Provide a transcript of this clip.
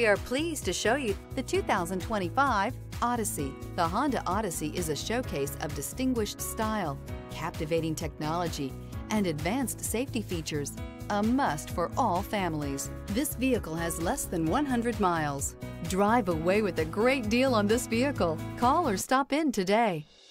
We are pleased to show you the 2025 Odyssey. The Honda Odyssey is a showcase of distinguished style, captivating technology, and advanced safety features. A must for all families. This vehicle has less than 100 miles. Drive away with a great deal on this vehicle. Call or stop in today.